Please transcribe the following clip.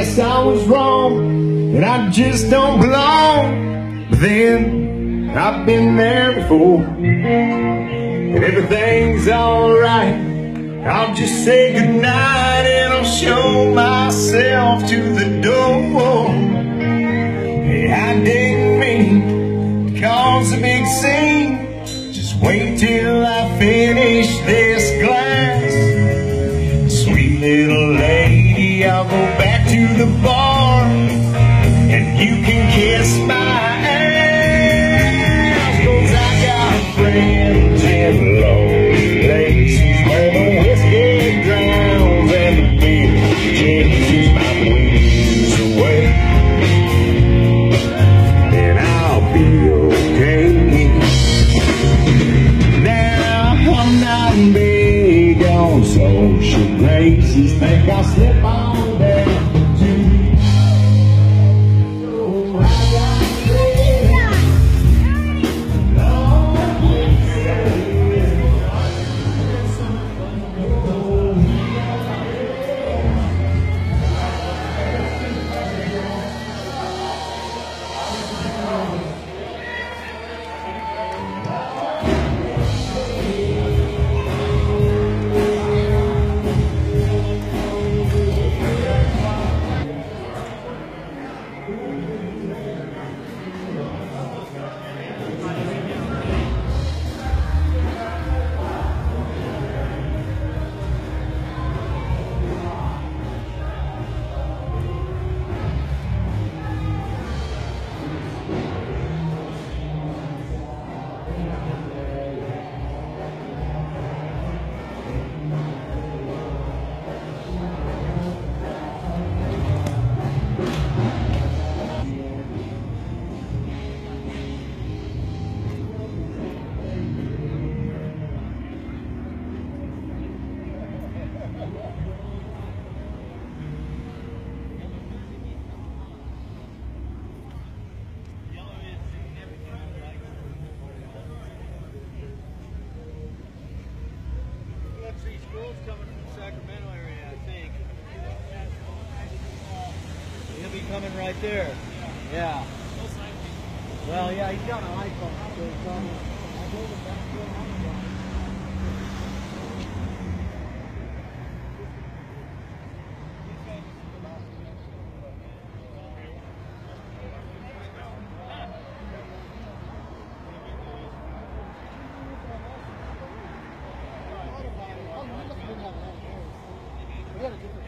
guess I was wrong, and I just don't belong. But then, I've been there before, and everything's alright. I'll just say goodnight and I'll show myself to the door. Hey, I didn't mean to cause a big scene. Just wait till I finish this glass. Sweet little lady, I'll go back to the bar, and you can kiss my ass. 'Cause I got friends in low places where the whiskey drowns and the beer chases my blues away. And I'll be okay. Now I'm not big on social graces, think I'll slip on down to you. Oh, I got schools coming from the Sacramento area, I think. He'll be coming right there. Yeah. Well, yeah, he's got an iPhone, so he's on. I'll go to back to him. We had a different